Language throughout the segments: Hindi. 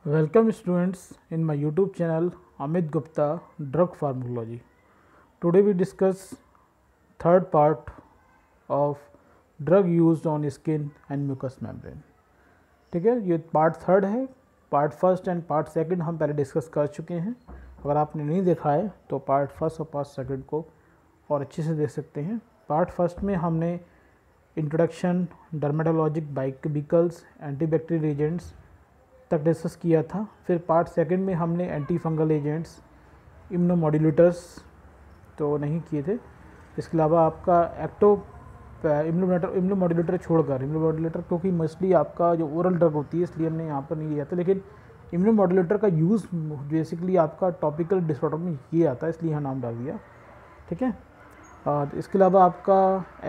Welcome students in my YouTube channel Amit Gupta Drug Pharmacology. Today we discuss third part of drug used on skin and mucous membrane. ठीक है, ये पार्ट थर्ड है. Part first and part second हम पहले डिस्कस कर चुके हैं. अगर आपने नहीं देखा है तो पार्ट फर्स्ट और पार्ट सेकंड को और अच्छे से देख सकते हैं. पार्ट फर्स्ट में हमने introduction, dermatologic vehicles, antibacterial agents तक डिस्कस किया था. फिर पार्ट सेकंड में हमने एंटी फंगल एजेंट्स, इम्यूनोमॉड्यूलेटर्स तो नहीं किए थे. इसके अलावा आपका इम्यूनोमॉड्यूलेटर छोड़कर, इम्यूनोमॉड्यूलेटर क्योंकि मोस्टली आपका जो ओरल ड्रग होती है इसलिए हमने यहाँ पर नहीं लिया था, लेकिन इम्यूनोमॉड्यूलेटर का यूज़ बेसिकली आपका टॉपिकल डिसऑर्डर में किया जाता है इसलिए यहाँ नाम डाल दिया. ठीक है. इसके अलावा आपका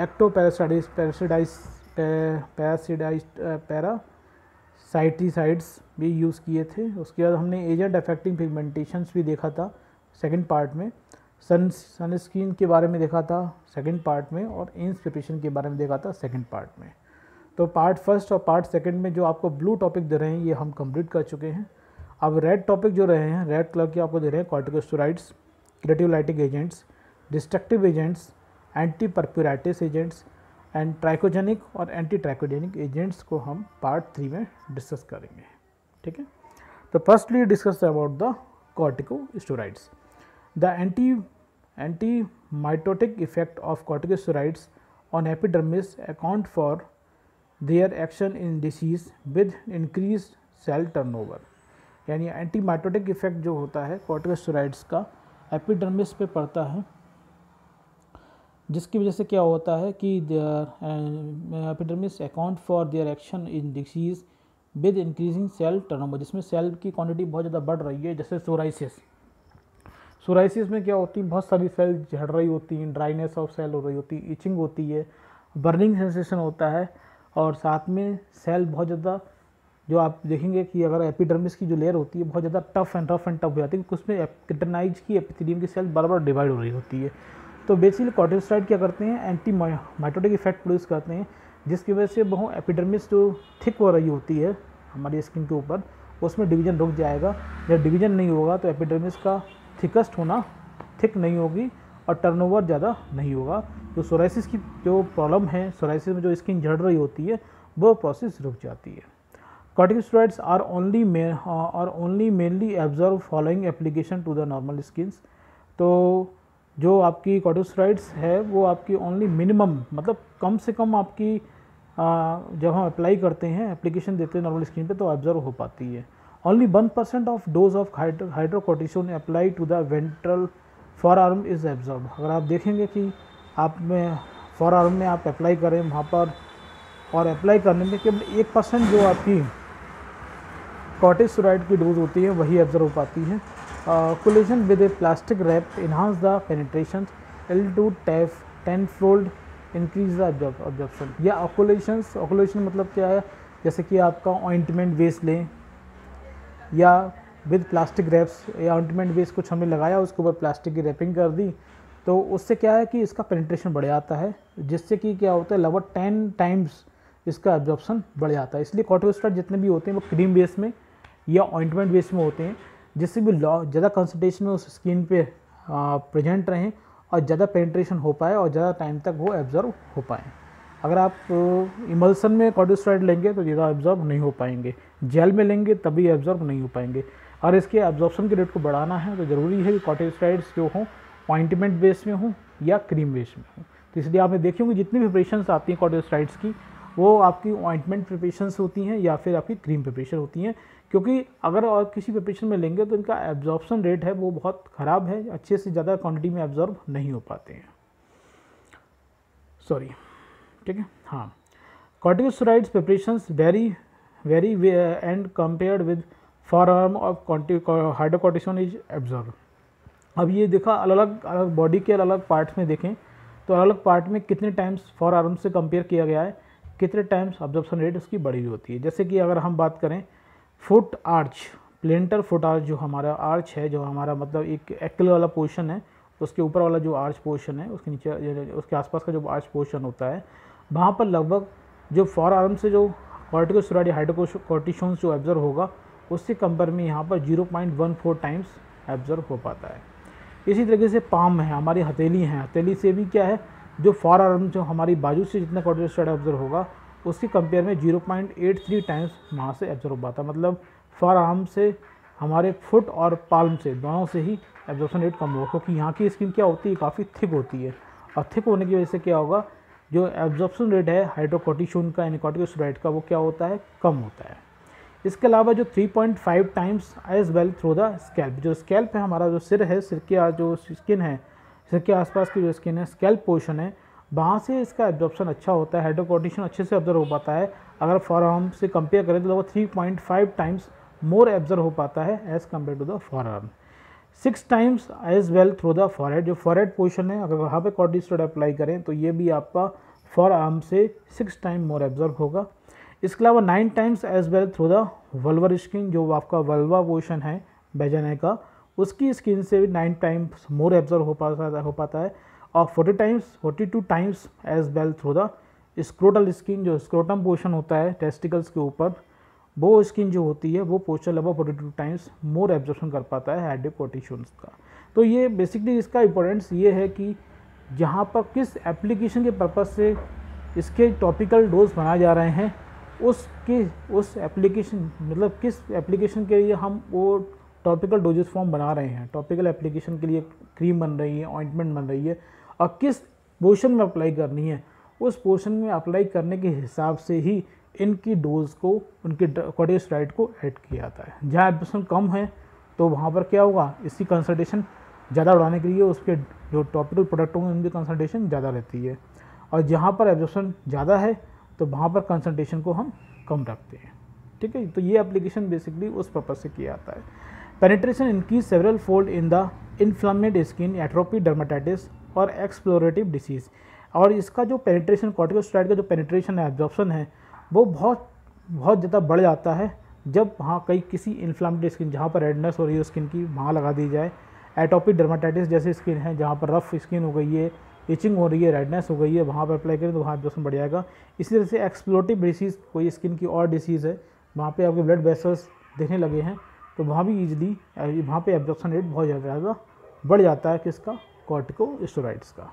पैरासाइटिसाइड्स भी यूज़ किए थे. उसके बाद हमने एजेंट अफेक्टिंग पिगमेंटेशंस भी देखा था सेकंड पार्ट में. सनस्क्रीन के बारे में देखा था सेकंड पार्ट में, और इंस प्रिपरेशन के बारे में देखा था सेकंड पार्ट में. तो पार्ट फर्स्ट और पार्ट सेकंड में जो आपको ब्लू टॉपिक दे रहे हैं ये हम कंप्लीट कर चुके हैं. अब रेड टॉपिक जो रहे हैं, रेड कलर के आपको दे रहे हैं corticosteroids, keratolytic agents, destructive agents, anti pruritic agents and trichogenic और एंटी ट्राइकोजेनिक एजेंट्स को हम पार्ट 3 में डिस्कस करेंगे. ठीक है. तो firstly discuss about the corticosteroids. The antimitotic effect of corticosteroids on epidermis account for their action in disease with increase cell turnover. यानी एंटी-माइटोटिक इफेक्ट जो होता है कॉर्टिकोस्टेरॉइड्स का एपिडर्मिस पे पड़ता है, जिसकी वजह से क्या होता है कि epidermis account for their action in disease with increasing cell turnover, जिसमें सेल की क्वांटिटी बहुत ज़्यादा बढ़ रही है. जैसे सोराइसिस में क्या होती है, बहुत सारी सेल झड़ रही होती हैं, ड्राइनेस ऑफ सेल हो रही होती है, इचिंग होती है, बर्निंग सेंसेशन होता है, और साथ में सेल बहुत ज़्यादा, जो आप देखेंगे कि अगर एपिडर्मिस की जो लेयर होती है बहुत ज़्यादा टफ एंड हो जाती है, क्योंकि उसमें किटनाइज की एपिथेलियम की सेल बार बार डिवाइड हो रही होती है. तो बेसिकली कॉर्टिकोस्टेरॉइड क्या करते हैं, एंटी माइटोटिक इफेक्ट प्रोड्यूस करते हैं, जिसकी वजह से बहुत एपिडर्मिस जो थिक हो रही होती है हमारी स्किन के ऊपर, उसमें डिवीजन रुक जाएगा. जब डिवीजन नहीं होगा तो एपिडर्मिस का थिकेस्ट होना थिक नहीं होगी और टर्नओवर ज़्यादा नहीं होगा. तो सोराइसिस की जो प्रॉब्लम है, सोराइसिस में जो स्किन झड़ रही होती है वो प्रोसेस रुक जाती है. Corticosteroids are only mainly absorb following application to the normal skins. तो जो आपकी कॉर्टिकोस्टेरॉइड्स है वो आपकी ओनली मिनिमम, मतलब कम से कम आपकी जब हम अप्लाई करते हैं, एप्लीकेशन देते हैं नॉर्मल स्किन पे, तो ऑब्जर्व हो पाती है. Only 1% of dose of hydrocortisone apply to the ventral forearm is absorb. अगर आप देखेंगे कि आप में फॉर आर्म में आप अप्लाई करें वहाँ पर, और अप्लाई करने में केवल 1% जो आपकी कॉर्टिकोस्टेरॉइड की डोज होती है वही ऑब्जर्व हो पाती है. Collagen with a plastic wrap enhance the penetration L2 10-fold increase the absorption. या ऑकुलेशन मतलब क्या है, जैसे कि आपका ऑइंटमेंट बेस लें या विद प्लास्टिक रैप्स, या ऑइंटमेंट बेस कुछ हमने लगाया उसके ऊपर प्लास्टिक की रैपिंग कर दी, तो उससे क्या है कि इसका पेनिट्रेशन बढ़ जाता है, जिससे कि क्या होता है लगभग 10 टाइम्स इसका एब्जॉर्प्शन बढ़ जाता है. इसलिए कॉर्टिकोस्टेरॉइड जितने भी होते हैं वो क्रीम बेस में या ऑइंटमेंट बेस में होते हैं, जिससे भी ज़्यादा कंसंट्रेशन में उस स्किन पे प्रेजेंट रहें और ज़्यादा पेनिट्रेशन हो पाए और ज़्यादा टाइम तक वो एब्जॉर्ब हो पाएँ. अगर आप इमल्सन में कॉर्टिकोस्टेरॉइड लेंगे तो ज़्यादा एब्जॉर्ब नहीं हो पाएंगे, जेल में लेंगे तभी एब्जॉर्ब नहीं हो पाएंगे. और इसके एब्जॉर्प्शन के रेट को बढ़ाना है तो ज़रूरी है कि कॉर्टिकोस्टेरॉइड्स जो हों ऑइंटमेंट बेस में हों या क्रीम बेस में हों. तो इसलिए आपने देखी होंगी जितनी भी प्रिपरेशंस आती हैं कॉर्टिकोस्टेरॉइड्स की, वो आपकी ऑइंटमेंट प्रिपरेशंस होती हैं या फिर आपकी क्रीम प्रिपरेशन होती हैं, क्योंकि अगर और किसी प्रिपरेशन में लेंगे तो इनका एब्जॉर्प्शन रेट है वो बहुत ख़राब है, अच्छे से ज़्यादा क्वांटिटी में एब्जॉर्ब नहीं हो पाते हैं. सॉरी. ठीक है. हाँ, corticosteroids preparations very and compared with forearm of hydrocortisone is absorb. अब ये देखा अलग अलग बॉडी के अलग पार्ट्स में देखें तो अलग पार्ट में कितने टाइम्स फॉर आर्म से कंपेयर किया गया है, कितने टाइम्स ऑब्जर्प्शन रेट उसकी बढ़ी हुई होती है. जैसे कि अगर हम बात करें foot arch, plantar foot arch, जो हमारा आर्च है, जो हमारा मतलब एक एक्ल वाला पोर्शन है, उसके ऊपर वाला जो आर्च पोर्शन है, उसके नीचे उसके आसपास का जो आर्च पोर्शन होता है, वहाँ पर लगभग जो फॉर आर्म से जो कॉर्टिकोस्टेरॉइड हाइड्रोकोर्टिसोन जो एब्जर्व होगा उससे कंपेयर में यहाँ पर 0.14 टाइम्स एब्जॉर्ब हो पाता है। इसी तरीके से पाम है, हमारी हथेली है, हथेली से भी क्या है, जो फॉर आर्म जो हमारी बाजू से जितना कॉर्टिकोस्टेरॉइड एब्जॉर्ब होगा उसके कंपेयर में 0.83 टाइम्स वहाँ से एब्जॉर्ब हो पाता है। मतलब फॉर आर्म से हमारे फुट और पाल्म से दोनों से ही एब्जॉर्प्शन रेट कम होगा, क्योंकि यहाँ की स्किन क्या होती है, काफ़ी थिक होती है, और थिक होने की वजह से क्या होगा, जो एब्जॉर्प्शन रेट है हाइड्रोकोर्टिसोन का यानी कॉर्टिकोस्टेरॉइड का वो क्या होता है, कम होता है। इसके अलावा जो 3.5 times as well through the scalp, जो स्कैल्प है हमारा, जो सिर है, सिर की जो स्किन है, सिर के आसपास की जो स्किन है, स्कैल्प पोर्शन है, वहाँ से इसका एब्जॉर्प्शन अच्छा होता है, हाइड्रोकोर्टिसोन अच्छे से ऑब्जर्व हो पाता है। अगर फॉर आर्म से कंपेयर करें तो लगभग 3.5 टाइम्स मोर एब्जर्व हो पाता है as compare to the forearm. 6 times as well through the forehead, जो फॉरहेड पोर्शन है अगर वहाँ पे कॉर्टिकोस्टेरॉइड अप्लाई करें तो ये भी आपका फॉर आर्म से 6 टाइम मोर एब्जर्व होगा। इसके अलावा 9 times as well through the vulvar skin, जो आपका वल्वा पोर्शन है वेजाना का, उसकी स्किन से भी 9 टाइम्स मोर एब्जर्व हो पाता है। और 42 times as well through the scrotal skin, जो स्क्रोटम पोर्शन होता है टेस्टिकल्स के ऊपर, वो स्किन जो होती है वो पोर्शन लगभग 42 टाइम्स मोर एब्जॉर्प्शन कर पाता है हाइड्रोकोर्टिसोन्स का। तो ये बेसिकली इसका इंपॉर्टेंस ये है कि जहाँ पर किस एप्लीकेशन के पर्पज़ से इसके टॉपिकल डोज बनाए जा रहे हैं, उस एप्लीकेशन मतलब किस एप्लीकेशन के लिए हम वो टॉपिकल डोजेस फॉर्म बना रहे हैं। टॉपिकल एप्लीकेशन के लिए क्रीम बन रही है, ऑइंटमेंट बन रही है, और किस पोर्शन में अप्लाई करनी है, उस पोर्शन में अप्लाई करने के हिसाब से ही इनकी डोज को, उनके कॉर्टिकोस्टेरॉइड को ऐड किया जाता है। जहाँ एब्जॉर्प्शन कम है तो वहाँ पर क्या होगा, इसकी कंसंट्रेशन ज़्यादा बढ़ाने के लिए उसके जो टॉपिकल प्रोडक्ट होंगे उनकी कंसंट्रेशन ज़्यादा रहती है, और जहाँ पर एब्जॉर्प्शन ज़्यादा है तो वहाँ पर कंसंट्रेशन को हम कम रखते हैं। ठीक है, तो ये एप्लीकेशन बेसिकली उस पर्पज़ से किया जाता है। Penetration increase several fold in the inflamed skin, atopy dermatitis और एक्सप्लोरेटिव डिसीज़। और इसका जो पेनिट्रेशन, कॉर्टिकोस्टेरॉइड का जो पेनिट्रेशन है, एब्जॉर्प्शन है, वो बहुत ज़्यादा बढ़ जाता है जब वहाँ किसी इन्फ्लेमेटेड स्किन, जहाँ पर रेडनेस हो रही है स्किन की, वहाँ लगा दी जाए। एटोपिक डर्मेटाइटिस जैसी स्किन है जहाँ पर रफ स्किन हो गई है, इचिंग हो रही है, रेडनेस हो गई है, वहाँ पर अप्लाई करें तो वहाँ एब्जॉर्प्शन बढ़ जाएगा। इसी तरह से एक्सप्लोरेटिव डिसीज़, कोई स्किन की और डिसीज़ है, वहाँ पे आपके ब्लड वेसल्स दिखने लगे हैं, तो वहाँ भी ईजिली वहाँ पे एब्जॉर्प्शन रेट बहुत ज़्यादा बढ़ जाता है किसका, कॉर्टिकोस्टेरॉइड्स का।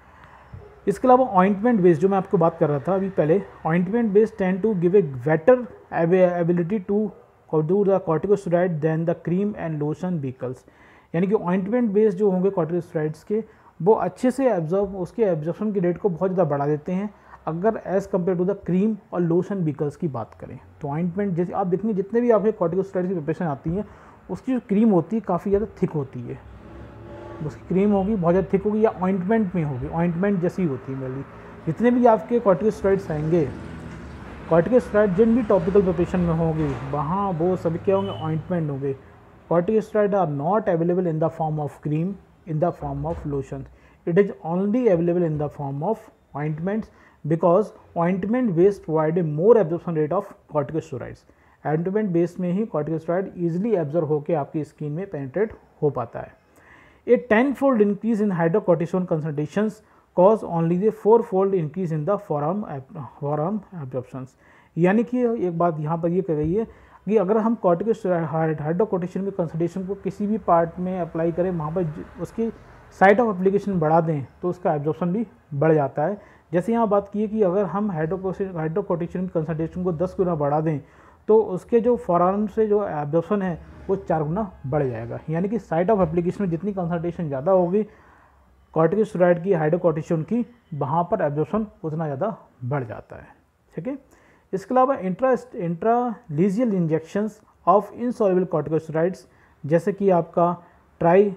इसके अलावा ऑइंटमेंट बेस, जो मैं आपको बात कर रहा था अभी पहले, ointment base tend to give a better ability to do the corticosteroid than the cream and lotion vehicles. यानी कि ऑइंटमेंट बेस जो होंगे कॉर्टिकोस्टेरॉइड्स के, वो अच्छे से उसके एब्जॉर्प्शन की रेट को बहुत ज़्यादा बढ़ा देते हैं अगर as compare to the cream और लोशन व्हीकल्स की बात करें। तो ऑइंटमेंट जैसे आप देखेंगे जितने भी आपके कॉर्टिकोस्टेरॉइड की प्रिपरेशन आती हैं, उसकी जो क्रीम होती है काफ़ी ज़्यादा थिक होती है, उसकी क्रीम होगी बहुत ज़्यादा थिक होगी, या ऑइंटमेंट में होगी, ऑइंटमेंट जैसी होती है मेनली। जितने भी आपके कॉर्टिकोस्टेरॉइड्स आएंगे, कॉर्टिकोस्टेरॉइड जिन भी टॉपिकल प्रिपरेशन में होंगे वहाँ वो सभी क्या होंगे, ऑइंटमेंट होंगे। Corticosteroid are not available in the form of cream, in the form of lotion, it is only available in the form of ointments, because ointment base provide a more absorption rate of corticosteroids. Ointment base में ही कॉर्टिकोस्टेरॉइड ईजिली एब्जॉर्ब होकर आपकी स्किन में पेनिट्रेट हो पाता है। A 10-fold increase in hydrocortisone concentrations cause only the 4-fold increase in the forearm absorptions। यानी कि एक बात यहाँ पर ये कह गई है कि अगर हम हाइड्रोकोर्टिसोन की कंसंट्रेशन को किसी भी पार्ट में अप्लाई करें, वहाँ पर उसकी साइट ऑफ एप्लीकेशन बढ़ा दें तो उसका एब्जॉर्प्शन भी बढ़ जाता है। जैसे यहाँ बात की है कि अगर हम हाइड्रोकोर्टिसोन की कंसंट्रेशन को 10 गुना बढ़ा दें तो उसके जो फॉरआर्म से जो एब्जॉर्प्शन है वो 4 गुना बढ़ जाएगा। यानी कि साइट ऑफ एप्लीकेशन में जितनी कंसंट्रेशन ज़्यादा होगी कॉर्टिकोस्टेरॉइड की, हाइड्रोकोर्टिसोन की, वहाँ पर एब्जॉर्प्शन उतना ज़्यादा बढ़ जाता है। ठीक है, इसके अलावा intralesional injections of insoluble corticosteroids, जैसे कि आपका try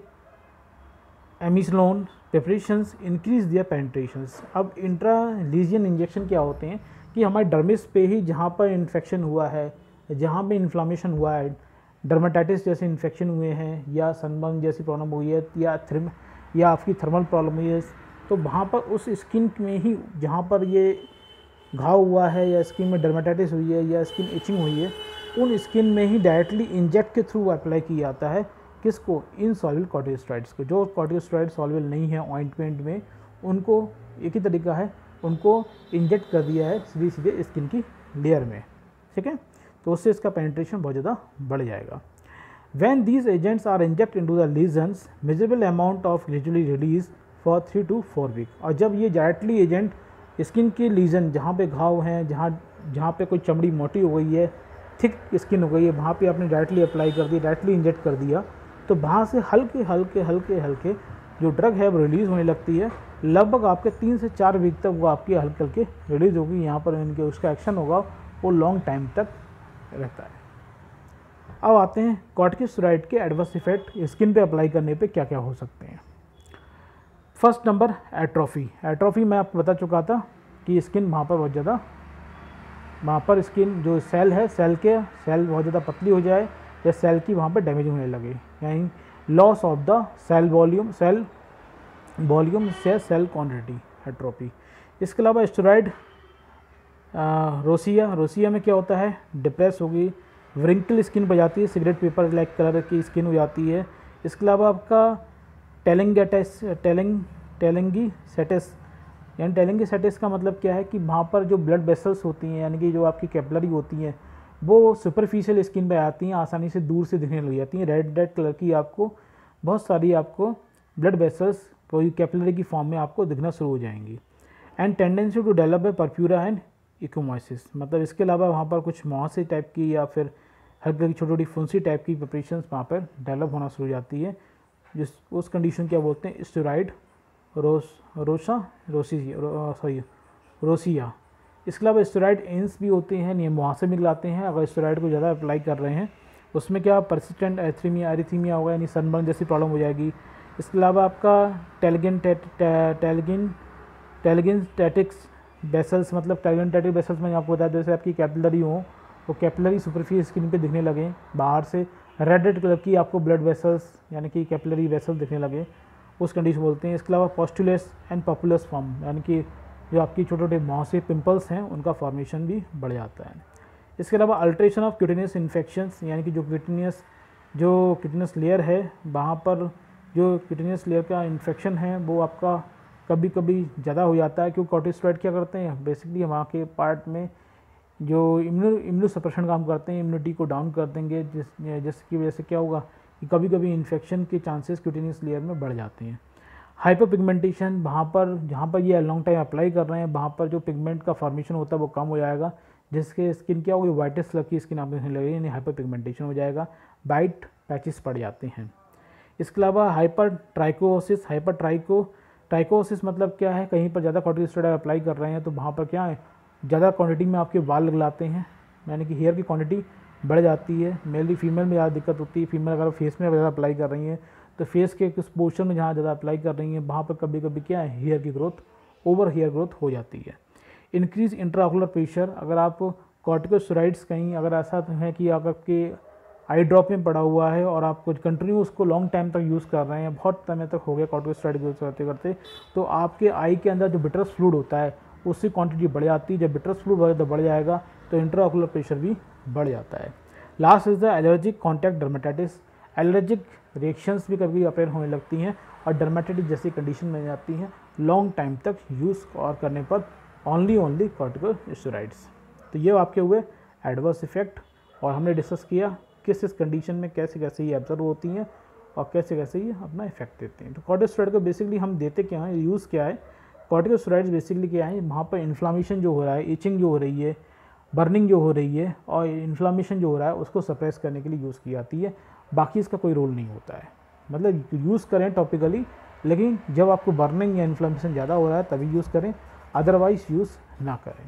एमिसलोन preparations increase their penetrations. अब इंट्रालीजियल इंजेक्शन क्या होते हैं कि हमारे डर्मिस पे ही जहाँ पर इन्फेक्शन हुआ है, जहाँ पे इन्फ्लामेशन हुआ है, डर्मेटाइटिस जैसे इन्फेक्शन हुए हैं, या सनबर्न जैसी प्रॉब्लम हुई है, या आपकी थर्मल प्रॉब्लम हुई है, तो वहाँ पर उस स्किन में ही जहाँ पर ये घाव हुआ है, या स्किन में डर्मेटाइटिस हुई है, या स्किन इचिंग हुई है, उन स्किन में ही डायरेक्टली इंजेक्ट के थ्रू अप्लाई किया जाता है। किसको, इनसॉल्युबल कॉर्टिकोस्टेरॉइड्स को। जो कॉर्टिकोस्टेरॉइड सॉल्युबल नहीं है ऑइंटमेंट में, उनको एक ही तरीका है, उनको इंजेक्ट कर दिया है सीधे स्किन की लेयर में। ठीक है, तो उससे इसका पेनिट्रेशन बहुत ज़्यादा बढ़ जाएगा। When these agents are injected into the lesions, measurable amount of gradually release for 3 to 4 week। और जब ये डायरेक्टली एजेंट स्किन के लीजन जहाँ पे घाव हैं, जहाँ पे कोई चमड़ी मोटी हो गई है, थिक स्किन हो गई है, वहाँ पे आपने डायरेक्टली अप्लाई कर दिया, डायरेक्टली इंजेक्ट कर दिया, तो वहाँ से हल्के हल्के जो ड्रग है वो रिलीज़ होने लगती है। लगभग आपके 3 से 4 वीक तक वो आपकी हल्के हल्के रिलीज़ होगी। यहाँ पर इनके उसका एक्शन होगा वो लॉन्ग टाइम तक रहता है। अब आते हैं कॉर्टिकोस्टेरॉइड के एडवर्स इफेक्ट स्किन पे अप्लाई करने पे क्या क्या हो सकते हैं। फर्स्ट नंबर एट्रोफी मैं आपको बता चुका था कि स्किन वहाँ पर बहुत ज़्यादा, वहाँ पर स्किन जो सेल है, सेल बहुत ज़्यादा पतली हो जाए या सेल की वहाँ पर डैमेज होने लगे, यानी loss of the cell volume से सेल क्वांटिटी, एट्रोफी। इसके अलावा स्टेरॉइड रोसिया में क्या होता है, डिप्रेस होगी, व्रिंकल स्किन हो जाती है, सिगरेट पेपर लाइक कलर की स्किन हो जाती है। इसके अलावा आपका टेलेंगीसेटिस का मतलब क्या है कि वहाँ पर जो ब्लड वेसल्स होती हैं, यानी कि जो आपकी कैपिलरी होती हैं, वो सुपरफिशियल स्किन पे आती हैं, आसानी से दूर से दिखने लग जाती हैं, रेड कलर की आपको बहुत सारी आपको ब्लड वेसल्स कोई कैपिलरी की फॉर्म में आपको दिखना शुरू हो जाएंगी। And tendency to develop a purpura and ecchymosis, मतलब इसके अलावा वहाँ पर कुछ मुहासे टाइप की या फिर हल्की छोटी छोटी फुंसी टाइप की प्रिपरेशंस वहाँ पर डेवलप होना शुरू हो जाती है, जिस उस कंडीशन क्या बोलते हैं, स्टेरॉइड रोसिया। इसके अलावा स्टेरॉइड एंस भी होते हैं, ये मुहासे में लाते हैं। अगर स्टेरॉइड को ज़्यादा अप्लाई कर रहे हैं उसमें क्या परसिस्टेंट एरिथीमिया होगा, यानी सनबर्न जैसी प्रॉब्लम हो जाएगी। इसके अलावा आपका टेलगिनस्टैटिक्स बेसल्स, मतलब टेलगिनस्टैटिक बेसल्स में आपको बताया, जैसे आपकी कैपिलरी हो, वो कैपिलरी सुपरफिशियल स्किन पे दिखने लगे, बाहर से रेड कलर की आपको ब्लड वेसल्स यानी कि कैपिलरी वेसल दिखने लगे, उस कंडीशन बोलते हैं। इसके अलावा पॉस्टुलस एंड पॉपुलस फॉर्म, यानी कि जो आपकी छोटे छोटे मुहासे पिंपल्स हैं उनका फॉर्मेशन भी बढ़ जाता है। इसके अलावा अल्ट्रेशन ऑफ क्यूटेनियस इन्फेक्शंस, यानी कि जो क्यूटेनियस लेयर है, वहाँ पर जो क्यूटेनियस लेयर का इन्फेक्शन है वो आपका कभी कभी ज़्यादा हो जाता है, क्योंकि कॉर्टिकोस्टेरॉइड क्या करते हैं, बेसिकली वहाँ के पार्ट में जो इम्यूनो सप्रेशन काम करते हैं, इम्यूनिटी को डाउन कर देंगे, जिसकी वजह से क्या होगा कि कभी कभी इन्फेक्शन के चांसेस क्यूटेनियस लेयर में बढ़ जाते हैं। हाइपर पिगमेंटेशन, वहाँ पर जहाँ पर ये लॉन्ग टाइम अप्लाई कर रहे हैं वहाँ पर जो पिगमेंट का फॉर्मेशन होता है वो कम हो जाएगा, जिसके स्किन क्या होगी, वाइटेस्ट कलर की स्किन आपको दिखने लगेगी, यानी हाइपर पिगमेंटेशन हो जाएगा, वाइट पैचेस पड़ जाते हैं। इसके अलावा हाइपर ट्राइकोसिस मतलब क्या है, कहीं पर ज़्यादा कॉर्टिकोस्टेरॉइड अप्लाई कर रहे हैं तो वहाँ पर क्या है, ज़्यादा क्वांटिटी में आपके बाल लगलाते हैं, यानी कि हेयर की क्वांटिटी बढ़ जाती है। मेनली फीमेल में ज़्यादा दिक्कत होती है। फीमेल अगर फेस में ज़्यादा अप्लाई कर रही हैं तो फेस के कुछ पोर्शन में जहाँ ज़्यादा अप्लाई कर रही हैं वहाँ पर कभी कभी क्या है, हेयर की ग्रोथ, ओवर हेयर ग्रोथ हो जाती है। इंक्रीज इंट्राओकुलर प्रेशर, अगर आप कॉर्टिकोस्टेरॉइड्स कहीं अगर ऐसा है कि अगर आपके आई ड्रॉप में पड़ा हुआ है और आप कुछ कंटिन्यू उसको लॉन्ग टाइम तक यूज़ कर रहे हैं, बहुत समय तक हो गया कॉर्टिकोस्टेरॉइड यूज़ करते करते, तो आपके आई के अंदर जो विट्रस फ्लूइड होता है उसकी क्वांटिटी बढ़ जाती है। जब विट्रस फ्लूइड बढ़ जाएगा तो इंट्राओकुलर प्रेशर भी बढ़ जाता है। Last is the allergic contact dermatitis, allergic reactions भी कभी अपेयर होने लगती हैं और डर्मेटाइटिस जैसी कंडीशन में जाती हैं लॉन्ग टाइम तक यूज़ और करने पर ओनली कॉर्टिकोस्टेरॉइड्स। तो ये आपके हुए एडवर्स इफेक्ट, और हमने डिस्कस किया किस कंडीशन में कैसे कैसे ये ऑब्जर्व होती हैं और कैसे कैसे ये अपना इफेक्ट देते हैं। तो कॉर्टिकोस्टेरॉइड को बेसिकली हम देते क्या हैं, यूज़ क्या है, कॉर्टिकोस्टेरॉइड्स बेसिकली क्या है, वहाँ पर इन्फ्लामेशन जो हो रहा है, इचिंग जो हो रही है, बर्निंग जो हो रही है और इन्फ्लामेशन जो हो रहा है उसको सप्रेस करने के लिए यूज़ की जाती है। बाकी इसका कोई रोल नहीं होता है, मतलब यूज़ करें टॉपिकली, लेकिन जब आपको बर्निंग या इन्फ्लामेशन ज़्यादा हो रहा है तभी यूज़ करें, अदरवाइज़ यूज़ ना करें।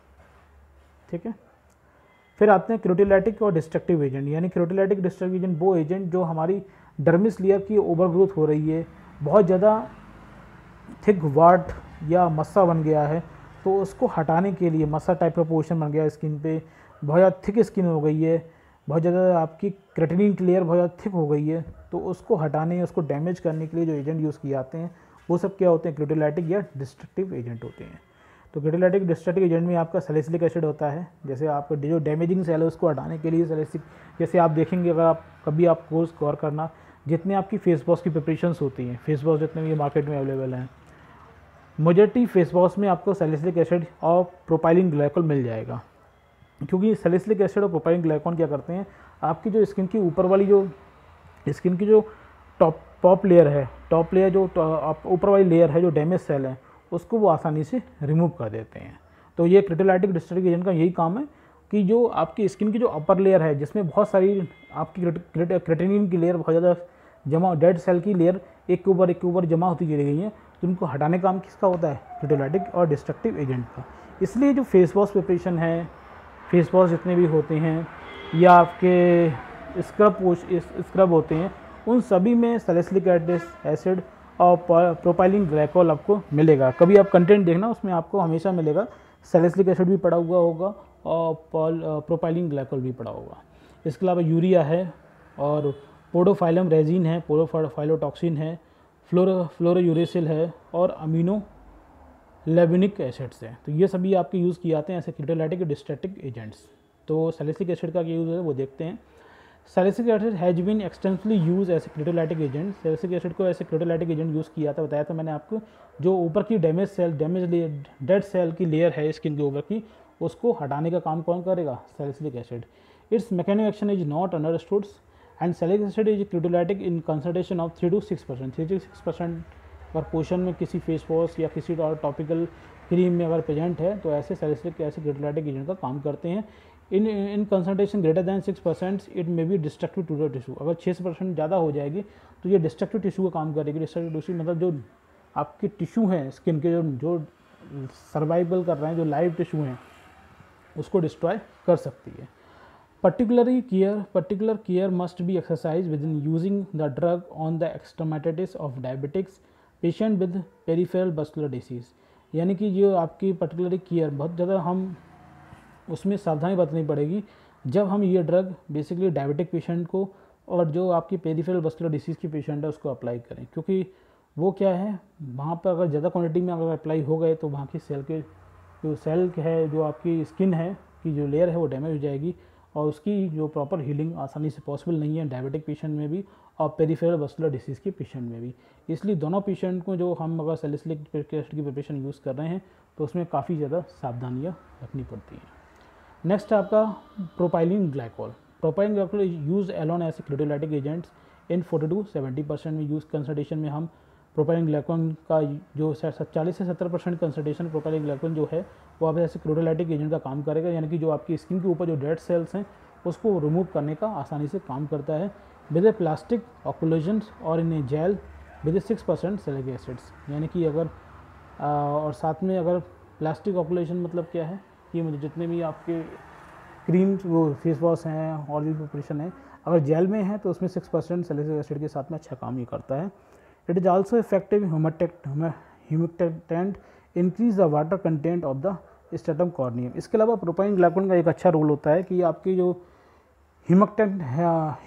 ठीक है। फिर आते हैं क्रोटिलाइटिक और डिस्ट्रक्टिव एजेंट, यानी क्रोटिलाइटिक डिस्ट्रक्टिव एजेंट वो एजेंट जो हमारी डर्मिस लेयर की ओवर ग्रोथ हो रही है, बहुत ज़्यादा थिक वाट या मस्सा बन गया है, तो उसको हटाने के लिए, मस्सा टाइप का पोर्शन बन गया है स्किन पे, बहुत ज़्यादा थिक स्किन हो गई है, बहुत ज़्यादा आपकी क्रेटिनिन लेयर बहुत ज़्यादा थिक हो गई है, तो उसको हटाने, उसको डैमेज करने के लिए जो एजेंट यूज़ किए जाते हैं वो सब क्या होते हैं, क्रोटिलाइटिक या डिस्ट्रक्टिव एजेंट होते हैं। तो क्रोटिलाइटिक डिस्ट्रक्टिव एजेंट में आपका सैलिसिलिक एसिड होता है, जैसे आपका जो डैमेजिंग सेल है उसको हटाने के लिए सैलिसिलिक, जैसे आप देखेंगे अगर आप कभी आप कोर्स गौर करना, जितने आपकी फेस वॉश की प्रिपरेशंस होती हैं, फेस वॉश जितने भी मार्केट में अवेलेबल हैं, मेजॉरिटी फेस वॉश में आपको सैलिसिलिक एसिड और प्रोपाइलिन ग्लाइकोल मिल जाएगा। क्योंकि सैलिसिलिक एसिड और प्रोपाइलिन ग्लाइकॉल क्या करते हैं, आपकी जो स्किन की ऊपर वाली जो स्किन की जो टॉप लेयर है, टॉप लेयर जो ऊपर वाली लेयर है, जो डैमेज सेल है, उसको वो आसानी से रिमूव कर देते हैं। तो ये क्रिटोलाइटिक डिस्ट्रक्टिव एजेंट का यही काम है कि जो आपकी स्किन की जो अपर लेयर है, जिसमें बहुत सारी आपकी क्रिटेनिन की लेयर बहुत ज़्यादा जमा, डेड सेल की लेयर एक के ऊपर जमा होती चली गई है, तो उनको हटाने का काम किसका होता है, क्रिटोलाइटिक और डिस्ट्रक्टिव एजेंट का। इसलिए जो फेस वॉश प्रिपरेशन है, फेस वॉश जितने भी होते हैं या आपके स्क्रब होते हैं, उन सभी में सैलिसिलिक एसिड और प्रोपाइलिन ग्लाइकॉल आपको मिलेगा। कभी आप कंटेंट देखना, उसमें आपको हमेशा मिलेगा सैलिसिलिक एसिड भी पड़ा हुआ होगा और प्रोपाइलिन ग्लाइकॉल भी पड़ा होगा। इसके अलावा यूरिया है और पोडोफाइलम रेजिन है, पोडोफाइलोटॉक्सिन है, फ्लोरोयूरेसिल है और अमीनो लेबनिक एसिड्स हैं। तो ये सभी आपके यूज़ किए जाते हैं as a keratolytic destructive agents. तो सैलिसिलिक एसिड का क्या यूज़ है वो देखते हैं। Salicylic acid has been extensively use as a keratolytic agent. Salicylic acid को ऐसे क्रिटोलाइटिक एजेंट यूज़ किया था, बताया था मैंने आपको। जो ऊपर की डेड सेल की लेयर है स्किन के ऊपर की, उसको हटाने का काम कौन करेगा, salicylic acid. Its mechanical action is not understood and salicylic acid is keratolytic in concentration of 3 to 6%। 3 to 6% अगर पोर्शन में किसी फेस वॉश या किसी और टॉपिकल क्रीम में अगर प्रेजेंट है, तो ऐसे सैलिसिलिक एसिड क्रिटोलाइटिक एजेंट का काम करते हैं। In concentration greater than 6% it may be destructive to the tissue. अगर 6% ज़्यादा हो जाएगी तो ये डिस्ट्रक्टिव टिश्यू का काम करेगी। डिस्ट्रक्टिव टिश्यू मतलब जो आपके टिश्यू हैं स्किन के, जो सर्वाइवल कर रहे हैं, जो लाइव टिश्यू हैं, उसको डिस्ट्रॉय कर सकती है। particular care must be exercised within using the drug on the extremities of diabetics patient with peripheral vascular disease। यानी कि जो आपकी पर्टिकुलर केयर बहुत ज़्यादा हम उसमें सावधानी बरतनी पड़ेगी जब हम ये ड्रग बेसिकली डायबिटिक पेशेंट को और जो आपकी पेरिफेरल वस्कुलर डिसीज़ की पेशेंट है उसको अप्लाई करें। क्योंकि वो क्या है, वहाँ पर अगर ज़्यादा क्वांटिटी में अगर अप्लाई हो गए तो वहाँ की सेल के जो सेल है, जो आपकी स्किन है की जो लेयर है वो डैमेज हो जाएगी और उसकी जो प्रॉपर हीलिंग आसानी से पॉसिबल नहीं है डायबिटिक पेशेंट में भी और पेरिफेरल वस्कुलर डिसीज़ के पेशेंट में भी। इसलिए दोनों पेशेंट को जो हम अगर सैलिसिलिक एसिड की प्रिपरेशन यूज़ कर रहे हैं तो उसमें काफ़ी ज़्यादा सावधानियाँ रखनी पड़ती हैं। नेक्स्ट आपका propylene glycol. Propylene glycol use alone as keratolytic agents in 40 to 70% में यूज़ कंसंट्रेशन में हम प्रोपाइलिन ग्लाइकॉल का जो 40 से 70% कंसंट्रेशन प्रोपाइलिन ग्लाइकॉल जो है वो आप ऐसे क्रिटोलाइटिक एजेंट का काम करेगा। यानी कि जो आपकी स्किन के ऊपर जो डेड सेल्स हैं उसको रिमूव करने का आसानी से काम करता है विद ए प्लास्टिक ऑक्लूजन्स और in a gel with 6% salicylic acids. यानी कि अगर और साथ में अगर प्लास्टिक ऑक्लूजन मतलब क्या है कि मुझे जितने भी आपके क्रीम्स वो फेस वॉश हैं और भी प्रिपरेशन है, अगर जेल में है तो उसमें 6% सैलिसिलिक एसिड के साथ में अच्छा काम ये करता है। It is also effective humectant increase the water content of the stratum corneum. इसके अलावा प्रोपाइलिन ग्लाइकॉल का एक अच्छा रोल होता है कि आपकी जो ह्यूमिक्टेंट है,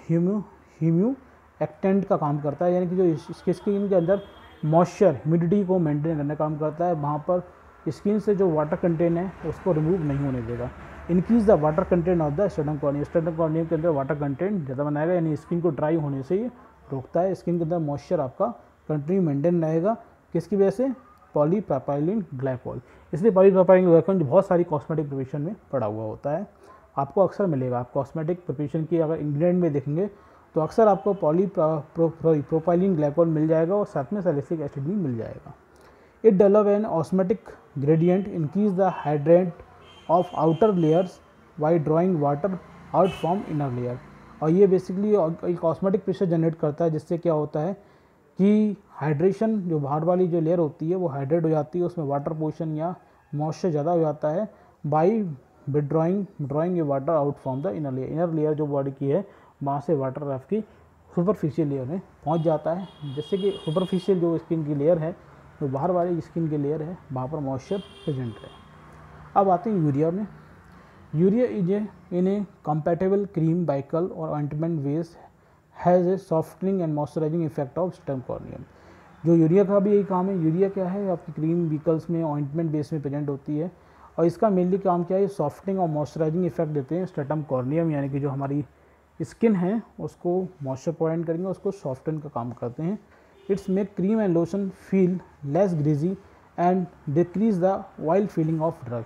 ह्यूमिक्टेंट का काम करता है। यानी कि जो स्किन के अंदर मॉइस्चर ह्यूमिडिटी को मेंटेन करने का काम करता है, वहाँ पर स्किन से जो वाटर कंटेंट है उसको रिमूव नहीं होने देगा। Increase the water content of the stratum corneum. Stratum corneum के अंदर वाटर कंटेंट ज़्यादा बनाएगा, यानी स्किन को ड्राई होने से ये रोकता है। स्किन के अंदर मॉइस्चर आपका कंटिन्यू मेंटेन रहेगा, किसकी वजह से, पॉलीप्रोपाइलिन ग्लाइकॉल। इसलिए पॉलीप्रोपाइलिन ग्लाइकॉल जो बहुत सारी कॉस्मेटिक प्रिपरेशन में पड़ा हुआ होता है, आपको अक्सर मिलेगा। आप कॉस्मेटिक प्रिपरेशन की अगर इंग्रेडिएंट में देखेंगे तो अक्सर आपको पॉलीप्रोपाइलिन ग्लाइकॉल मिल जाएगा और साथ में सैलिसिलिक एसिड भी मिल जाएगा। It develop an osmotic gradient, increase the hydrant of outer layers while drawing water out from inner layer। और ये बेसिकली एक ऑस्मोटिक प्रेशर जनरेट करता है, जिससे क्या होता है कि हाइड्रेशन जो बाहर वाली जो लेयर होती है वो हाइड्रेट हो जाती है, उसमें वाटर पोर्शन या मॉइस्चर ज़्यादा हो जाता है बाई ड्राइंग ये water out from the inner layer. Inner layer जो बॉडी की है वहाँ से वाटर आपकी सुपरफिशियल लेयर में पहुँच जाता है, जिससे कि सुपरफिशियल जो स्किन की लेयर है, तो बाहर वाली स्किन की लेयर है, वहाँ पर मॉइस्चर प्रेजेंट है। अब आते हैं यूरिया में। Urea is in a compatible cream vehicle और ointment base has a softening and moisturising effect of stratum corneum. जो यूरिया का भी यही काम है। यूरिया क्या है, आपकी क्रीम व्हीकल्स में ऑइंटमेंट बेस में प्रेजेंट होती है और इसका मेनली काम क्या है, सॉफ्टनिंग और मॉइस्चराइजिंग इफेक्ट देते हैं स्ट्रेटम कॉर्नियम। यानी कि जो हमारी स्किन है उसको मॉइस्चर प्रोवाइड करेंगे, उसको सॉफ्टन का काम करते हैं। It's make cream and lotion feel less greasy and decrease the oil feeling of drug।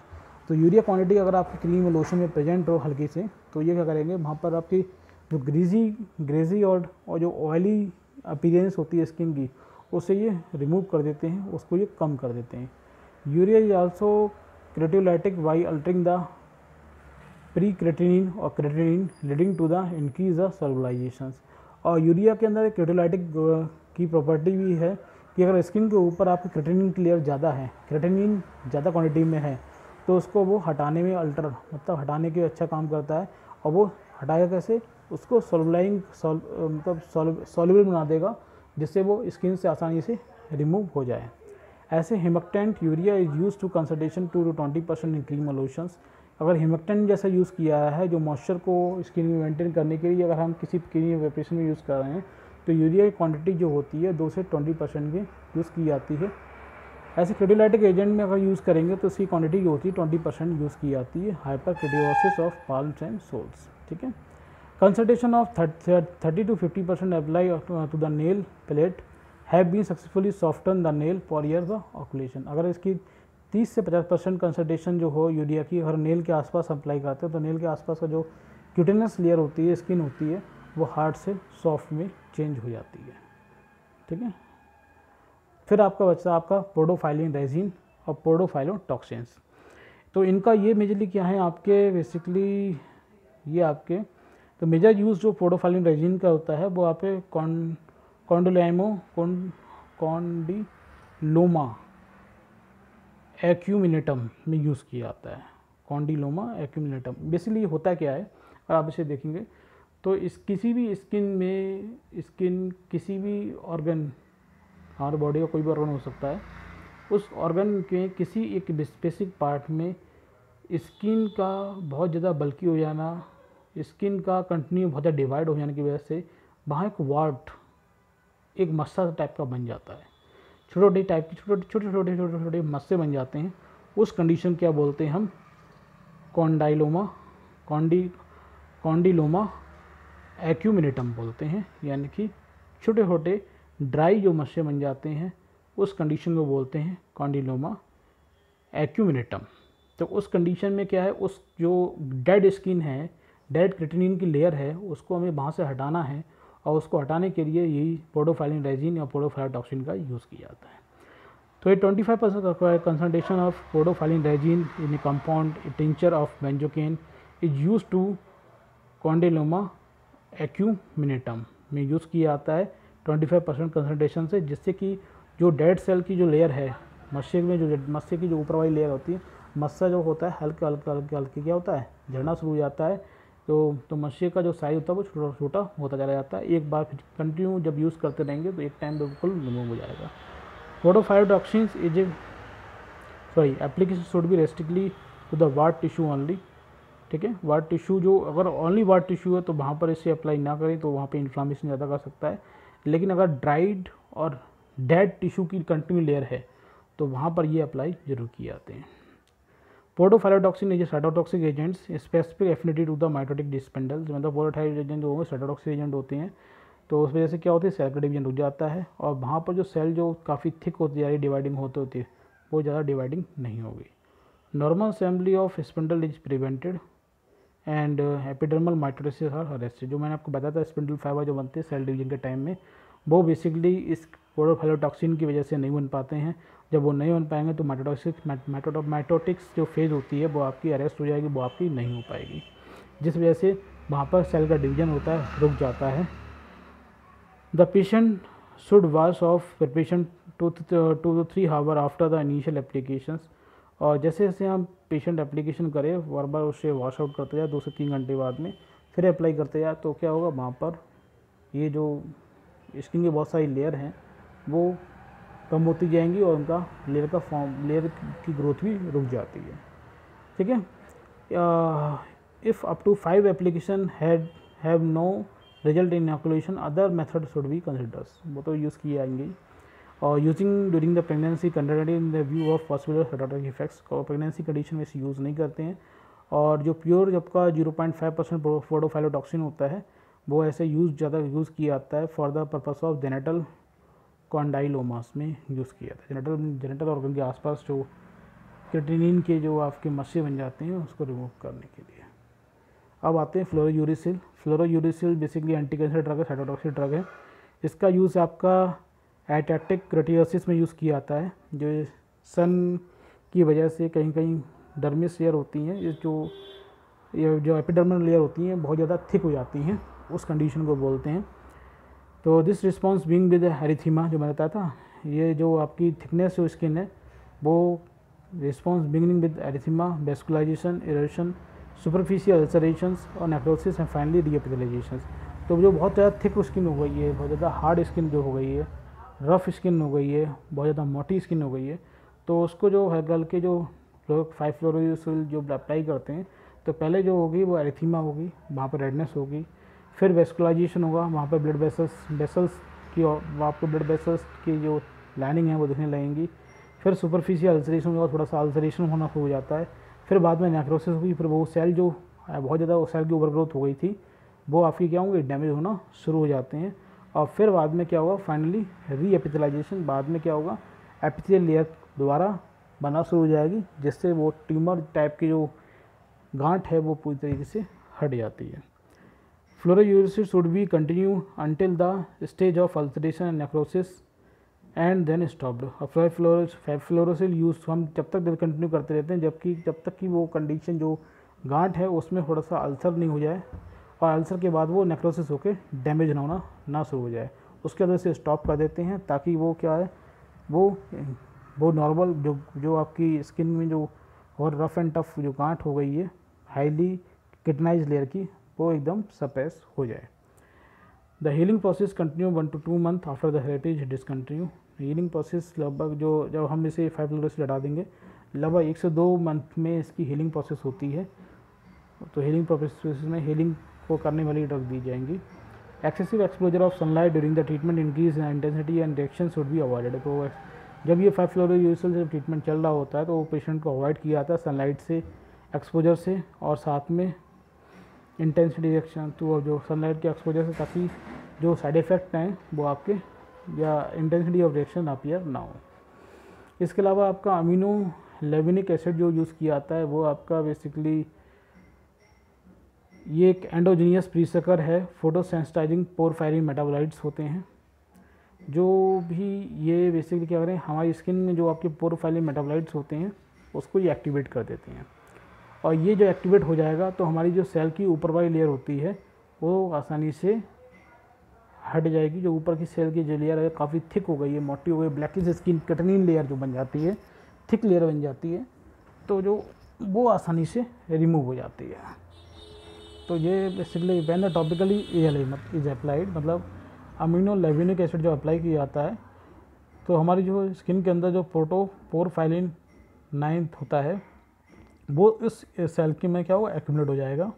तो यूरिया क्वांटिटी अगर आपकी क्रीम और लोशन में प्रेजेंट हो हल्की से, तो ये क्या करेंगे, वहाँ पर आपकी जो ग्रेजी और जो ऑयली अपीयरेंस होती है स्किन की, उसे ये रिमूव कर देते हैं, उसको ये कम कर देते हैं। Urea is also keratolytic by altering the pre creatinine और creatinine leading to the increase the solubilisation. और यूरिया के अंदर एक क्रेटियोलाइटिक की प्रॉपर्टी भी है कि अगर स्किन के ऊपर आपकी क्रेटिनिन की लेयर ज़्यादा है, क्रेटिनिन ज़्यादा क्वांटिटी में है, तो उसको वो हटाने में मतलब हटाने के अच्छा काम करता है। और वो हटाएगा कैसे, उसको मतलब सॉल्युबल बना देगा, जिससे वो स्किन से आसानी से रिमूव हो जाए। ऐसे humectant urea is use to concentration 2 to 20% in cream और लोशंस। अगर हिमक्टेंट जैसा यूज़ किया है जो मॉइस्चर को स्किन में मेंटेन करने के लिए, अगर हम किसी क्रीम प्रिपरेशन में यूज़ कर रहे हैं, तो यूरिया की क्वांटिटी जो होती है 2 से 20% की यूज़ की जाती है। ऐसे क्रेटियोलाइटिक एजेंट में अगर यूज़ करेंगे तो इसकी क्वांटिटी जो होती है 20% यूज़ की जाती है। Hyperkeratosis of palms and soles, ठीक है। Concentration of 30 to 50% apply to the nail plate have been successfully soften the nail for year the occlusion. अगर इसकी 30 से 50% कंसंट्रेशन जो हो यूरिया की अगर नेल के आसपास अप्लाई करते हैं, तो नेल के आसपास का जो क्यूटेनस लेयर होती है, स्किन होती है, वो हार्ड से सॉफ्ट में चेंज हो जाती है, ठीक है। फिर आपका बच्चा आपका पोडोफाइलिन रेजिन और पोडोफाइलोटॉक्सिन्स। तो इनका ये मेजरली क्या है आपके, बेसिकली ये आपके तो मेजर यूज़ जो पोडोफाइलिन रेजिन का होता है वो आपके कॉन्डिलोमा एक्यूमिनेटम में यूज़ किया जाता है। कॉन्डिलोमा एक्यूमिनेटम बेसिकली होता क्या है, अगर आप इसे देखेंगे तो इस किसी भी स्किन किसी भी ऑर्गन, हमारे बॉडी का कोई भी ऑर्गन हो सकता है, उस ऑर्गन के किसी एक स्पेसिफिक पार्ट में स्किन का बहुत ज़्यादा बल्कि हो जाना, स्किन का कंटिन्यू बहुत ज़्यादा डिवाइड हो जाने की वजह से वहाँ एक वार्ट, एक मस्सा टाइप का बन जाता है। छोटे टाइप की छोटे मस्से बन जाते हैं। उस कंडीशन क्या बोलते हैं हम, कॉन्डिलोमा एक्यूमिनेटम बोलते हैं। यानी कि छोटे छोटे ड्राई जो मस्से बन जाते हैं, उस कंडीशन को बोलते हैं कॉन्डिलोमा एक्यूमिनेटम। तो उस कंडीशन में क्या है, उस जो डेड स्किन है, डेड क्रेटिनिन की लेयर है, उसको हमें वहाँ से हटाना है। और उसको हटाने के लिए यही पोडोफाइलिन रेजिन या पोडोफाइलोटॉक्सिन का यूज़ किया जाता है। तो ये 25% concentration of podophyllin resin in a compound tincture of benzocaine is use to condyloma acuminatum में यूज़ किया जाता है 25% कंसंट्रेशन से, जिससे कि जो डेड सेल की जो लेयर है मस्से में, जो मस्से की जो ऊपर वाली लेयर होती है, मस्सा जो होता है हल्के हल्के क्या होता है, झड़ना शुरू हो जाता है। तो मस्से का जो साइज होता है वो छोटा छोटा होता चला जाता है। एक बार कंटिन्यू जब यूज़ करते रहेंगे तो एक टाइम बिल्कुल रिमूव हो जाएगा। Podophyllotoxins application should be restrictedly to the wart tissue only, ठीक है। वार्ड टिश्यू जो अगर ओनली वार्ड टिश्यू है तो वहाँ पर इसे अप्लाई ना करें, तो वहाँ पे इन्फ्लामेशन ज़्यादा कर सकता है। लेकिन अगर ड्राइड और डेड टिश्यू की कंटिन्यू लेयर है तो वहाँ पर ये अप्लाई जरूर किए जाते हैं। Podophyllotoxin is cytotoxic agents specific affinity to the mitotic spindles. मतलब पोडोफाइल एजेंट जो होंगे साइटोटॉक्सिक एजेंट होते हैं, तो उस वजह से क्या होती है, सेल का डिवीजन रुक जाता है। और वहाँ पर जो सेल जो काफ़ी थिक होती जा रही, डिवाइडिंग होती है, वो ज़्यादा डिवाइडिंग नहीं होगी। Normal assembly of spindle is prevented and epidermal mitosis are arrested. जो मैंने आपको बताया था, स्पिंडल फाइबर जो बनते हैं सेल डिवीजन के टाइम में, वो बेसिकली इस पोडोफाइलोटॉक्सिन की वजह से नहीं बन पाते हैं। जब वो नहीं बन पाएंगे तो माइटोटिक्स जो फेज़ होती है वो आपकी अरेस्ट हो जाएगी, वो आपकी नहीं हो पाएगी, जिस वजह से वहाँ पर सेल का डिवीजन होता है रुक जाता है। The patient should wash off preparation 2 to 3 hour after the initial applications. और जैसे जैसे हम पेशेंट एप्लीकेशन करें, बार बार उससे वॉश आउट करते जाए 2 से 3 घंटे बाद में, फिर अप्लाई करते जाए, तो क्या होगा, वहाँ पर ये जो स्किन की बहुत सारी लेयर हैं वो कम होती जाएंगी और उनका लेयर की ग्रोथ भी रुक जाती है, ठीक है। If up to 5 application have no result in inoculation, other method should be considers. वो तो यूज़ किए जाएंगे। और using during the pregnancy conducted in the view of possible cytotoxic effects. और प्रेगनेंसी कंडीशन में इसे यूज़ नहीं करते हैं। और जो प्योर जब का 0.5% पोडोफाइलोटॉक्सिन होता है, वो ऐसे ज़्यादा यूज़ किया जाता है for the purpose of genital condylomas में यूज़ किया जाता है। जेनेटल ऑर्गन के आसपास जो क्रेटिनिन के जो आपके मस्से बन जाते हैं उसको रिमूव करने के लिए। अब आते हैं fluorouracil. Fluorouracil basically anti cancer drug है, साइटोटॉक्सिक ड्रग है। इसका यूज़ आपका एटाक्टिक क्रेटियोसिस में यूज़ किया जाता है, जो सन की वजह से कहीं कहीं डर्मिस लेयर होती हैं, ये जो एपिडर्मल लेयर होती हैं बहुत ज़्यादा थिक हो जाती हैं, उस कंडीशन को बोलते हैं। तो this response being with erythema, जो मैं बताया था, ये जो आपकी थिकनेस जो स्किन है वो response beginning with erythema, vesiculation, erosion, superficial ulcerations और नेक्रोसिस एंड फाइनली डीएपिथेलाइजेशंस। तो जो बहुत ज़्यादा थिक स्किन हो गई है, बहुत ज़्यादा हार्ड स्किन जो हो गई है, रफ़ स्किन हो गई है, बहुत ज़्यादा मोटी स्किन हो गई है, तो उसको जो है गल के जो लोग 5-फ्लोरोयूरिसिल जो अप्लाई करते हैं, तो पहले जो होगी वो एरिथीमा होगी, वहाँ पर रेडनेस होगी, फिर वेस्कुलाइजेशन होगा, वहाँ पर ब्लड वेसल्स की आपको ब्लड वेसल्स की जो लाइनिंग है वो दिखने लगेंगी, फिर सुपरफिशियल अल्सरेशन होगा, थोड़ा सा अल्सरेशन होना शुरू हो जाता है, फिर बाद में नेक्रोसिस हुई, फिर वो सेल जो बहुत ज़्यादा सेल की ओवरग्रोथ हो गई थी वो आपकी क्या होंगे, डैमेज होना शुरू हो जाते हैं। और फिर बाद में क्या होगा, फाइनली रीएपिथेलाइजेशन, बाद में क्या होगा, एपिथेलियल लेयर दोबारा बना शुरू हो जाएगी, जिससे वो ट्यूमर टाइप की जो गांठ है वो पूरी तरीके से हट जाती है। Fluorouracil should be continue until the stage of ulceration and necrosis and then stopped. अब 5-फ्लोरोसिल यूज हम जब तक कंटिन्यू करते रहते हैं जब तक कि वो कंडीशन जो गांठ है उसमें थोड़ा सा अल्सर नहीं हो जाए, और अल्सर के बाद वो नेक्रोसिस होकर डैमेज ना होना ना शुरू हो जाए, उसके वजह से स्टॉप कर देते हैं, ताकि वो क्या है वो नॉर्मल जो आपकी स्किन में जो और रफ़ एंड टफ जो गांठ हो गई है हाईली किटनाइज लेयर की, वो एकदम सप्रेस हो जाए। The healing process continue 1 to 2 month after the therapy is discontinue. Healing process लगभग जब हम इसे 5-फ्लोरोसिल हटा देंगे, लगभग 1 से 2 मंथ में इसकी हीलिंग प्रोसेस होती है। तो हीलिंग प्रोसेस में हीलिंग को करने वाली ड्रग दी जाएंगी। Excessive exposure of sunlight during the treatment increase intensity and reaction should be avoided. तो जब ये 5-फ्लोरोयूरिसिल से ट्रीटमेंट चल रहा होता है तो वो पेशेंट को अवॉइड किया जाता है सनलाइट से, एक्सपोजर से, और साथ में इंटेंसिटी रिएक्शन, तो जो सनलाइट के एक्सपोजर से, ताकि जो साइड इफ़ेक्ट हैं वो आपके या इंटेंसिटी ऑफ रिएक्शन अपीयर ना हो। इसके अलावा आपका अमीनो लेविनिक एसिड जो यूज़ किया जाता है वो आपका बेसिकली ये एक एंडोजीनियस प्रीसकर है, फोटोसेंसिटाइजिंग पोरफायरिन मेटाबोलाइट्स होते हैं, जो भी ये बेसिकली क्या करें, हमारी स्किन में जो आपके पोरफायरिन मेटाबोलाइट्स होते हैं उसको ये एक्टिवेट कर देते हैं, और ये जो एक्टिवेट हो जाएगा तो हमारी जो सेल की ऊपर वाली लेयर होती है वो आसानी से हट जाएगी। जो ऊपर की सेल की जो लेयर है काफ़ी थिक हो गई है, मोटी हो गई, ब्लैकिश स्किन कटनीन लेयर जो बन जाती है, थिक लेयर बन जाती है, तो जो वो आसानी से रिमूव हो जाती है। तो ये basically when the topically ALA is applied, मतलब अमीनो लेविनिक एसिड जो अप्लाई किया जाता है, तो हमारी जो स्किन के अंदर जो पोरफायरिन 9 होता है वो इस सेल की में क्या होगा, एक्यूमुलेट हो जाएगा।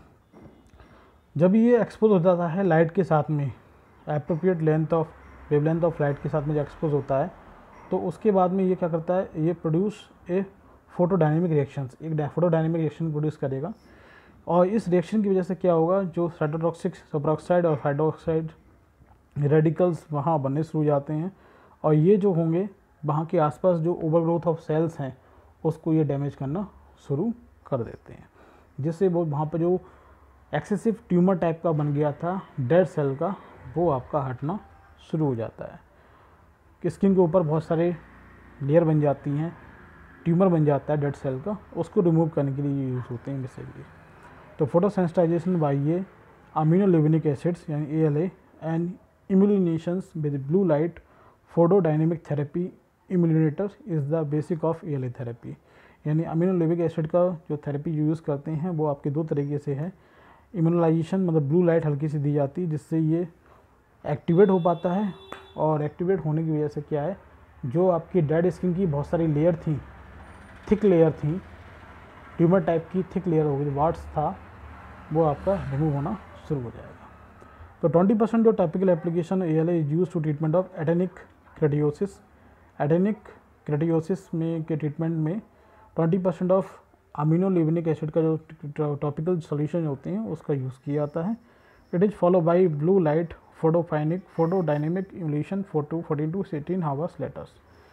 जब ये एक्सपोज हो जाता है लाइट के साथ में, एप्रोप्रिएट वेवलेंथ ऑफ लाइट के साथ में जब एक्सपोज होता है, तो उसके बाद में ये क्या करता है, ये प्रोड्यूस एक फोटोडायनेमिक रिएक्शन प्रोड्यूस करेगा, और इस रिएक्शन की वजह से क्या होगा, जो साइटोटॉक्सिक सुपरऑक्साइड और हाइड्रोक्साइड रेडिकल्स वहाँ बनने शुरू हो जाते हैं, और ये जो होंगे वहाँ के आसपास जो ओवरग्रोथ ऑफ सेल्स हैं उसको ये डैमेज करना शुरू कर देते हैं, जिससे वो वहाँ पर जो एक्सेसिव ट्यूमर टाइप का बन गया था डेड सेल का, वो आपका हटना शुरू हो जाता है। कि स्किन के ऊपर बहुत सारे लेयर बन जाती हैं, ट्यूमर बन जाता है डेड सेल का, उसको रिमूव करने के लिए यूज़ होते हैं बेसिकली। तो फोटोसेंसिटाइजेशन बाय ये अमीनो लेविनिक एसिड्स यानी ALA and illuminations with blue light photodynamic therapy illuminator is the basic of ALA therapy. यानी अमीनो लेविक एसिड का जो थेरेपी यूज़ करते हैं वो आपके दो तरीके से है। इम्यूनलाइजेशन मतलब ब्लू लाइट हल्की सी दी जाती है, जिससे ये एक्टिवेट हो पाता है, और एक्टिवेट होने की वजह से क्या है, जो आपकी डेड स्किन की बहुत सारी लेयर थी, थिक लेयर थी, ट्यूमर टाइप की थिक लेयर होगी, जो वाट्स था, वो आपका रिमूव होना शुरू हो जाएगा। तो 20% जो topical application ALA is use to treatment of actinic keratosis. Actinic keratosis में के ट्रीटमेंट में 20% ऑफ अमीनो लेविनिक एसिड का जो टॉपिकल सॉल्यूशन होते हैं उसका यूज़ किया जाता है। It is follow by blue light photodynamic illumination 14 to 18 hours later.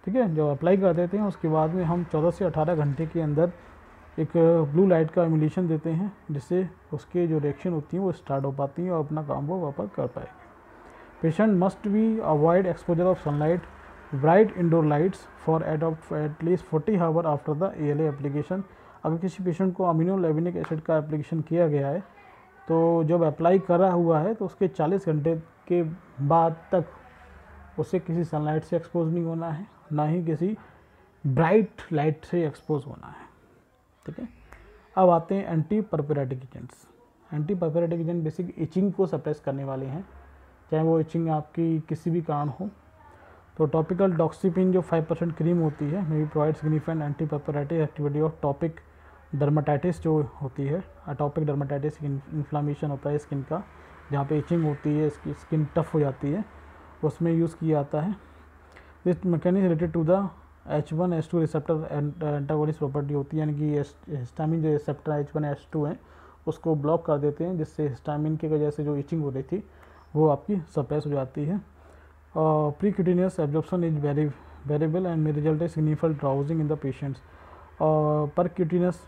ठीक है। जब अप्लाई कर देते हैं उसके बाद में हम 14 से 18 घंटे के अंदर एक ब्लू लाइट का एमिलेशन देते हैं, जिससे उसके जो रिएक्शन होती हैं वो स्टार्ट हो पाती हैं और अपना काम वो वापस कर पाएंगे। Patient must be avoid exposure of sunlight, bright indoor lights for at least 40 hour after the ALA application. अगर किसी पेशेंट को अमीनो लेविनिक एसिड का एप्लीकेशन किया गया है तो जब अप्लाई करा हुआ है तो उसके 40 घंटे के बाद तक उसे किसी सनलाइट से एक्सपोज नहीं होना है, ना ही किसी ब्राइट लाइट से एक्सपोज होना है, ठीक है। अब आते हैं anti pruritic agents. Anti pruritic agent basic itching को सप्रेस करने वाले हैं, चाहे वो इचिंग आपकी किसी भी कारण हो। तो टॉपिकल डॉक्सीपिन जो 5% क्रीम होती है may be provide significant anti pruritic activity of atopic dermatitis जो होती है। अटॉपिक डर्माटाइटिस इन्फ्लामेशन होता है स्किन का, जहाँ पे इचिंग होती है, इसकी स्किन टफ हो जाती है, उसमें यूज़ किया जाता है। This mechanism related to the H1H2 receptor antagonist property होती है, यानी कि हिस्टामिन जो रिसेप्टर H1H2 है उसको ब्लॉक कर देते हैं, जिससे हिस्टामिन की वजह से जो इचिंग हो रही थी वो आपकी सप्रेस हो जाती है। Percutaneous absorption is variable and may result in significant drowsiness in the patients. Percutaneous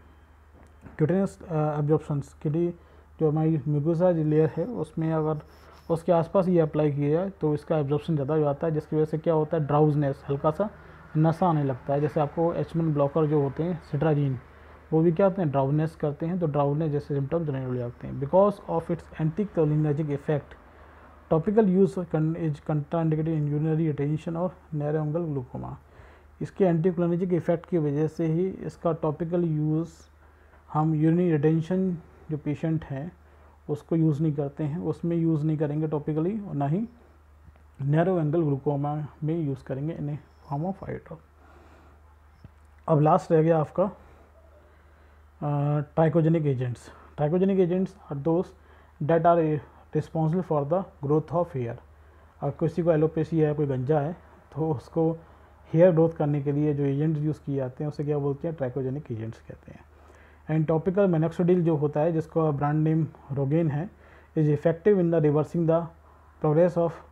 absorptions के लिए जो हमारी म्यूकोसा लेयर है उसमें अगर उसके आसपास ये अप्लाई किया जाए तो इसका एब्जॉर्प्शन ज़्यादा हो जाता है, जिसकी वजह से क्या होता है, ड्राउजनेस, हल्का सा नशा आने लगता है। जैसे आपको H1 ब्लॉकर जो होते हैं सिट्राजीन, वो भी क्या होते हैं, ड्राउजनेस करते हैं, तो ड्राउजनेस जैसे सिम्टम्स जनरेट हो जाते हैं। Because of its anticholinergic effect topical use is contraindicated in urinary retention और नैरो एंगल ग्लूकोमा। इसके एंटीकोलिनर्जिक इफेक्ट की वजह से ही इसका टॉपिकल यूज़ हम यूरिनरी रिटेंशन जो पेशेंट हैं उसको यूज़ नहीं करते हैं, उसमें यूज़ नहीं करेंगे टॉपिकली, और ना ही नैरो एंगल ग्लूकोमा में यूज़ करेंगे in form of eye drop. अब लास्ट रह गया आपका trichogenic agents. Trichogenic agents are those that are responsible for the growth of hair. अगर किसी को एलोपेशिया है, कोई गंजा है, तो उसको हेयर ग्रोथ करने के लिए जो एजेंट्स यूज़ किए जाते हैं उसे क्या बोलते हैं, ट्राइकोजेनिक एजेंट्स कहते हैं। एंड टॉपिकल मिनोक्सिडिल जो होता है, जिसका ब्रांड नेम रोगेन है, is effective in the reversing the progress of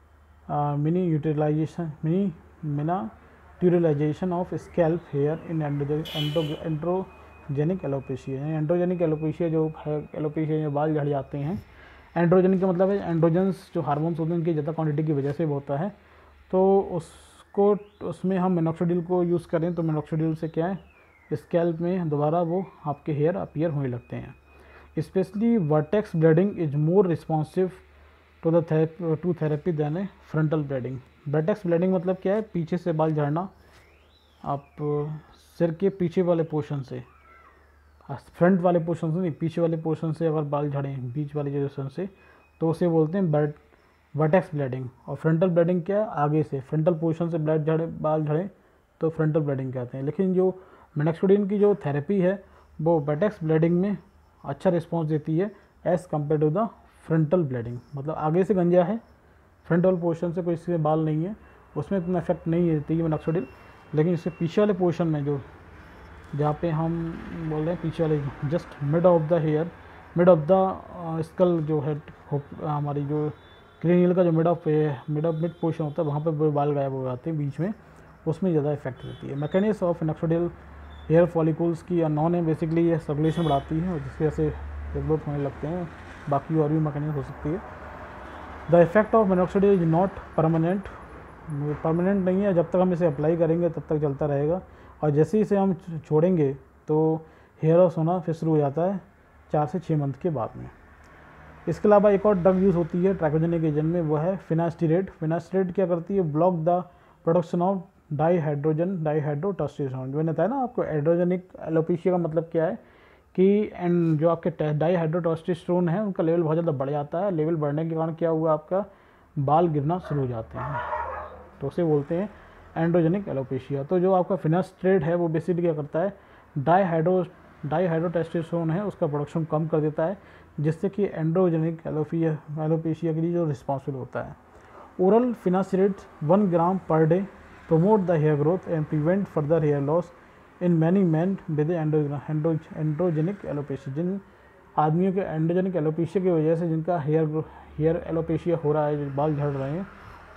miniaturisation of scalp hair in androgenic alopecia. Androgenic alopecia जो है, एलोपेशिया में बाल झड़ जाते हैं, एंड्रोजेनिक का मतलब है एंड्रोजन्स जो हार्मोन्स होते हैं उनकी ज़्यादा क्वांटिटी की वजह से होता है, तो उसमें हम मिनोक्सिडिल को यूज़ करें तो मिनोक्सिडिल से क्या है, स्कैल्प में दोबारा वो आपके हेयर अपीयर होने लगते हैं। Specially vertex balding is more responsive to therapy than a frontal balding. Vertex balding मतलब क्या है, पीछे से बाल झड़ना, आप सिर के पीछे वाले पोर्शन से, फ्रंट वाले पोर्शन से नहीं, पीछे वाले पोर्शन से अगर बाल झड़ें, बीच वाले पोर्शन से, तो उसे बोलते हैं वर्टेक्स ब्लीडिंग। और फ्रंटल ब्लीडिंग क्या है, आगे से फ्रंटल पोर्शन से बाल झड़े तो फ्रंटल ब्लीडिंग कहते हैं। लेकिन जो मिनोक्सिडिल की जो थेरेपी है वो वर्टेक्स ब्लीडिंग में अच्छा रिस्पॉन्स देती है as compare to the frontal balding. मतलब आगे से गंजा है, फ्रंटल पोर्शन से कोई इसके बाल नहीं है, उसमें इतना इफेक्ट नहीं देती है मिनोक्सिडिल। लेकिन इससे पीछे वाले पोर्शन में जो जहाँ पे हम बोल रहे हैं पीछे वाले just mid of the hair, mid of the skull जो है, हमारी जो क्रेनियल का जो मिड पोर्शन होता है वहाँ पे बाल गायब हो जाते हैं बीच में, उसमें ज़्यादा इफेक्ट देती है। Mechanism of minoxidil hair follicles की अननोन है, बेसिकली ये सर्कुलेशन बढ़ाती है और जिसकी वजह से ग्रोथ होने लगते हैं। बाकी और भी मैकेनिज्म हो सकती है। The effect of minoxidil is not permanent नहीं है, जब तक हम इसे अप्लाई करेंगे तब तक चलता रहेगा, और जैसे ही इसे हम छोड़ेंगे तो हेयर लॉस होना फिर शुरू हो जाता है 4 से 6 मंथ के बाद में। इसके अलावा एक और ड्रग यूज़ होती है ट्राइकोजेनिक एजेंट में, वो है फिनास्टिरेट। फिनास्टिरेट क्या करती है, block the production of dihydrotestosterone. जो मैंने बताया ना आपको, एंड्रोजेनिक एलोपेशिया का मतलब क्या है कि जो आपके डाईहाइड्रोटेस्टोस्टेरोन है उनका लेवल बहुत ज़्यादा बढ़ जाता है। लेवल बढ़ने के कारण क्या हुआ, आपका बाल गिरना शुरू हो जाते हैं, तो उसे बोलते हैं एंड्रोजेनिक एलोपेशिया। तो जो आपका फिनास्टिरेट है वो बेसिकली क्या करता है, डाईहाइड्रोटेस्टोस्टेरोन है उसका प्रोडक्शन कम कर देता है, जिससे कि एंड्रोजेनिक एलोपेशिया के लिए जो रिस्पॉन्सिबल होता है। Oral फिनास्टिरेट 1 gram per day promote the hair growth and prevent further hair loss in many men with androgenic alopecia। जिन आदमियों के एंड्रोजेनिक एलोपेशिया की वजह से जिनका हेयर एलोपेशिया हो रहा है, जो बाल झड़ रहे हैं, तो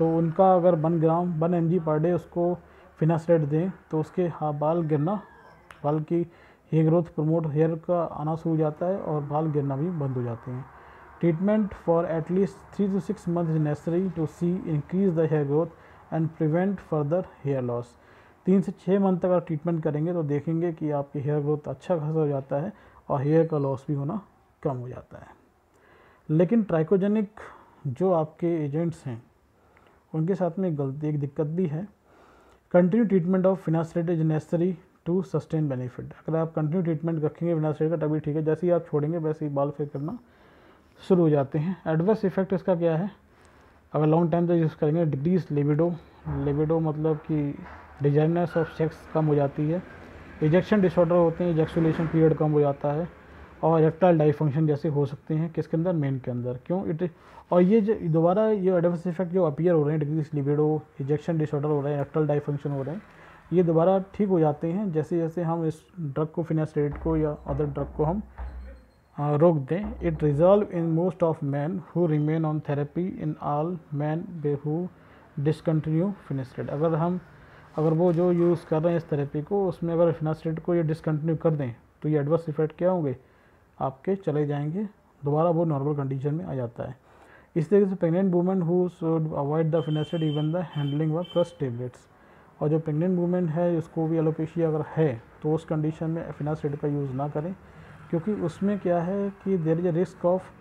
तो उनका अगर 1 mg पर डे उसको फिनास्टेड दें तो उसके बाल गिरना, बाल की हेयर ग्रोथ प्रमोट, हेयर का आना शुरू हो जाता है और बाल गिरना भी बंद हो जाते हैं। Treatment for at least 3 to 6 months is necessary to see increase the hair growth and prevent further hair loss. 3 से 6 मंथ तक अगर ट्रीटमेंट करेंगे तो देखेंगे कि आपकी हेयर ग्रोथ अच्छा खासा हो जाता है और हेयर का लॉस भी होना कम हो जाता है। लेकिन ट्राइकोजेनिक जो आपके एजेंट्स हैं उनके साथ में एक दिक्कत भी है। Continue treatment of finasteride is necessary to sustain benefit. अगर आप कंटिन्यू ट्रीटमेंट रखेंगे फिनास्टेराइड का तभी ठीक है, जैसे ही आप छोड़ेंगे वैसे ही बाल फेड करना शुरू हो जाते हैं। एडवर्स इफेक्ट इसका क्या है, अगर लॉन्ग टाइम तक यूज़ करेंगे, डिक्रीज लिबिडो मतलब कि डिजाइनर्स ऑफ सेक्स कम हो जाती है, इजेक्शन डिसऑर्डर होते हैं, इजेक्सुलेशन पीरियड कम हो जाता है और इरेक्टाइल डाइफंक्शन जैसे हो सकते हैं किसके अंदर, मेन के अंदर। क्यों और ये जो दोबारा ये एडवर्स इफेक्ट जो अपीयर हो रहे हैं, डिक्रीज लिबिडो, इजेक्शन डिसऑर्डर हो रहे हैं, इरेक्टाइल डाइफंक्शन हो रहे हैं, ये दोबारा ठीक हो जाते हैं जैसे जैसे हम इस ड्रग को, फिनास्टेराइड को या अदर ड्रग को हम रोक दें। It resolve in most of men who remain on therapy in all men who discontinue finasteride. अगर वो जो यूज़ कर रहे हैं इस थेरेपी को, उसमें अगर फिनास्टेराइड को ये डिसकंटिन्यू कर दें तो ये एडवर्स इफेक्ट क्या होंगे, आपके चले जाएंगे, दोबारा वो नॉर्मल कंडीशन में आ जाता है। इस तरीके से pregnant women who should avoid the finasteride even the handling व प्लस टेबलेट्स। और जो प्रेग्नेंट वुमेन है उसको भी एलोपेशिया अगर है तो उस कंडीशन में फिनास्टेराइड का यूज़ ना करें, क्योंकि उसमें क्या है कि there is a risk of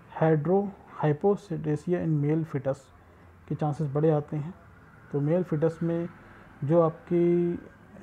hypospadias in male foetus के चांसेस बढ़े आते हैं। तो मेल फिटस में जो आपकी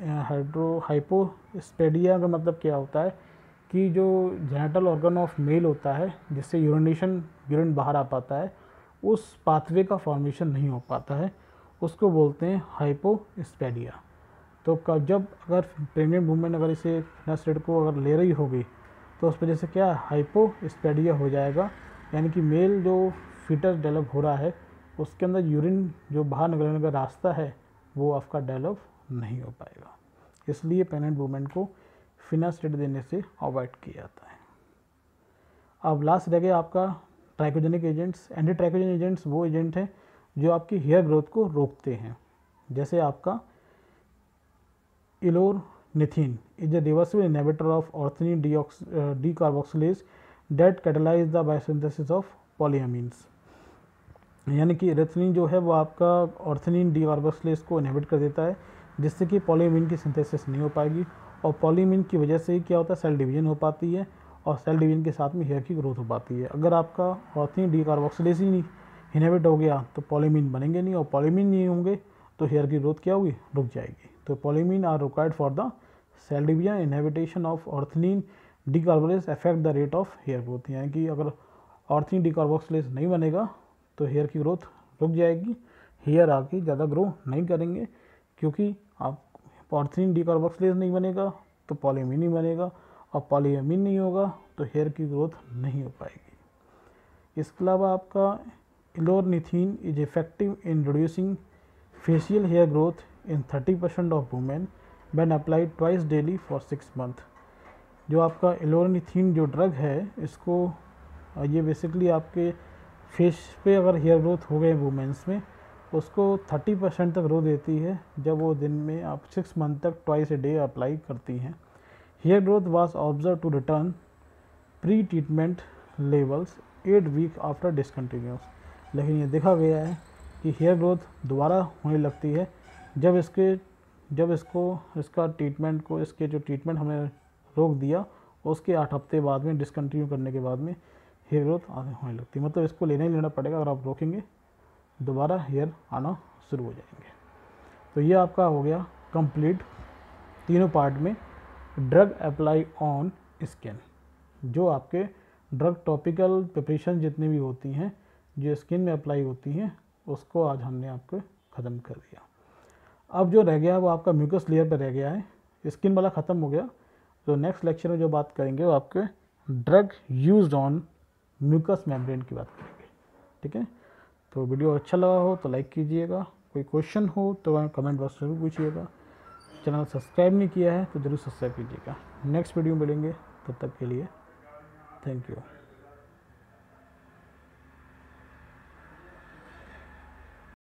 हाइपोस्पेडिया का मतलब क्या होता है कि जो जेनिटल ऑर्गन ऑफ मेल होता है जिससे यूरिन बाहर आ पाता है, उस पाथवे का फॉर्मेशन नहीं हो पाता है, उसको बोलते हैं हाइपोस्पेडिया। तो जब अगर प्रेग्नेंट वुमेन अगर इसे फिनास्टेराइड को अगर ले रही होगी तो उस वजह से क्या हाइपोस्पेडिया हो जाएगा, यानी कि मेल जो फीटस डेवलप हो रहा है उसके अंदर यूरिन जो बाहर निकलने का रास्ता है वो आपका डेवलप नहीं हो पाएगा। इसलिए प्रेग्नेंट वुमेन को फिनास्टेराइड देने से अवॉइड किया जाता है। अब लास्ट रह गया आपका trichogenic agents. Anti trichogenic agents वो एजेंट हैं जो आपकी हेयर ग्रोथ को रोकते हैं, जैसे आपका eflornithine is a reversible inhibitor of ornithine decarboxylase that catalyse the biosynthesis of polyamines. यानी कि इरेथ्रिन जो है वो आपका ऑर्थनीन डीकार्बोक्सिलेज को इनहिबिट कर देता है, जिससे कि पॉलीअमीन की सिंथेसिस नहीं हो पाएगी और पॉलीअमीन की वजह से ही क्या होता है, सेल डिवीजन हो पाती है और सेल डिवीजन के साथ में हेयर की ग्रोथ हो पाती है। अगर आपका ऑर्थनीन डीकार्बोक्सिलेज ही नहीं इनहिबिट हो गया तो पॉलीअमीन बनेंगे नहीं और पॉलीअमीन नहीं होंगे तो हेयर की ग्रोथ क्या होगी, रुक जाएगी। तो polyamine are required for the cell division. Inhibition of ornithine decarboxylase affect the rate of hair growth, यानी कि अगर ऑर्थनीन डीकार्बोक्सिलेज नहीं बनेगा तो हेयर की ग्रोथ रुक जाएगी, हेयर आगे ज़्यादा ग्रो नहीं करेंगे, क्योंकि आप ऑर्थनीन डीकार्बोक्सिलेज नहीं बनेगा तो पॉलीअमीन नहीं बनेगा और पॉलीअमीन नहीं होगा तो हेयर की ग्रोथ नहीं हो पाएगी। इसके अलावा आपका eflornithine is effective in reducing facial hair growth in 30% of women when applied twice daily for 6 months। जो आपका इलोरनिथिन जो ड्रग है इसको ये बेसिकली आपके फेस पे अगर हेयर ग्रोथ हो गए वुमेंस में उसको 30% तक ग्रोथ देती है जब वो दिन में आप 6 month तक ट्वाइस ए डे अप्लाई करती हैं। Hair growth was observe to return pre treatment levels 8 weeks after discontinuous. लेकिन ये देखा गया है कि हेयर ग्रोथ दोबारा होने लगती है जब इसका ट्रीटमेंट को, इसके जो ट्रीटमेंट हमने रोक दिया उसके 8 हफ्ते बाद में, डिसकंटिन्यू करने के बाद में हेयर ग्रोथ होने लगती है। मतलब इसको लेना ही लेना पड़ेगा, अगर आप रोकेंगे दोबारा हेयर आना शुरू हो जाएंगे। तो ये आपका हो गया कंप्लीट तीनों पार्ट में ड्रग अप्लाई ऑन स्किन। जो आपके ड्रग टॉपिकल प्रिपरेशन जितनी भी होती हैं जो स्किन में अप्लाई होती हैं उसको आज हमने आपको ख़त्म कर दिया। अब जो रह गया वो आपका म्यूकस लेयर पर रह गया है, स्किन वाला ख़त्म हो गया। तो नेक्स्ट लेक्चर में जो बात करेंगे वो आपके drug used on mucous membrane की बात करेंगे। ठीक है, तो वीडियो अच्छा लगा हो तो लाइक कीजिएगा, कोई क्वेश्चन हो तो कमेंट बॉक्स में जरूर पूछिएगा। चैनल सब्सक्राइब नहीं किया है तो ज़रूर सब्सक्राइब कीजिएगा। नेक्स्ट वीडियो मिलेंगे, तब तक के लिए थैंक यू।